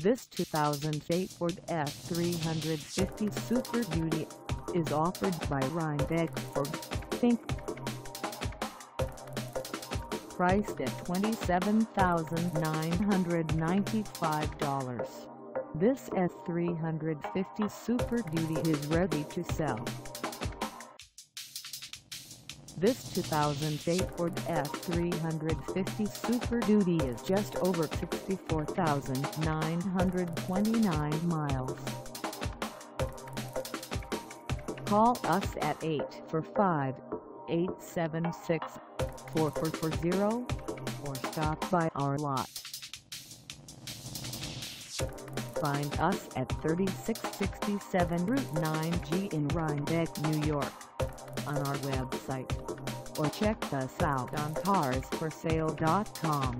This 2008 Ford F-350 Super Duty is offered by Rhinebeck Ford, Inc. Priced at $27,995, this F-350 Super Duty is ready to sell. This 2008 Ford F-350 Super Duty is just over 64,929 miles. Call us at 845-876-4440 or stop by our lot. Find us at 3667 Route 9G in Rhinebeck, New York, on our website, or check us out on carsforsale.com.